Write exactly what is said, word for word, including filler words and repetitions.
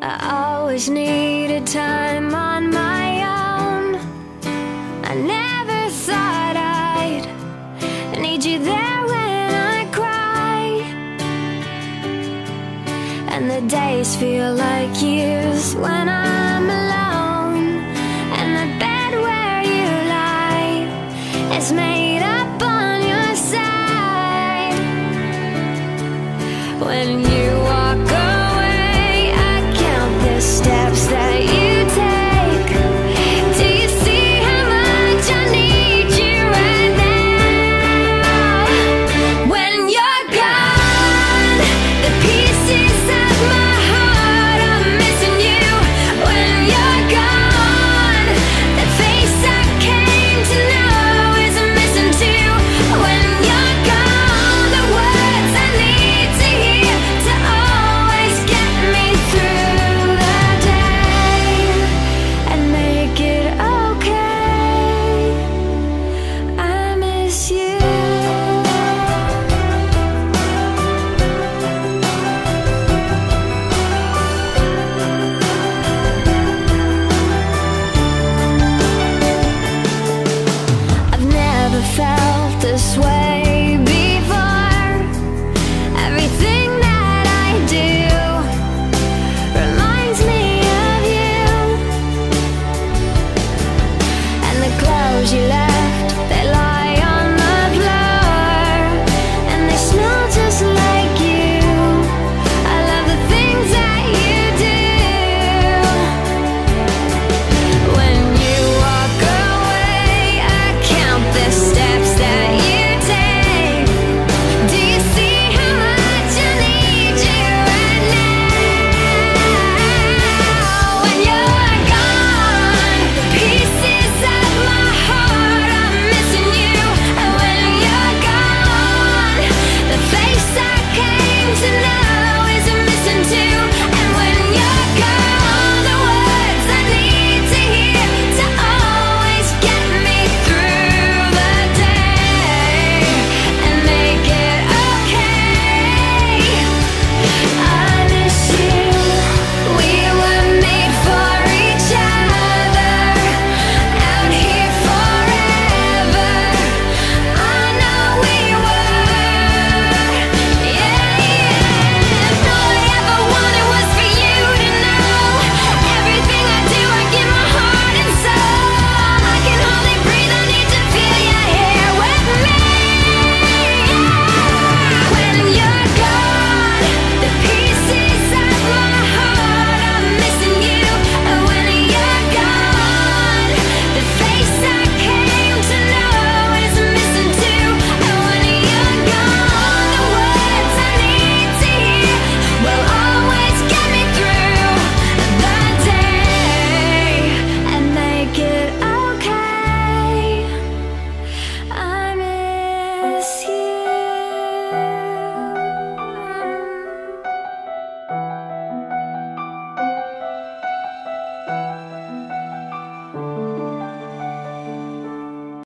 I always needed time on my own. I never thought I'd need you there when I cry, and the days feel like years when I'm alone, and the bed where you lie is made up on your side. When you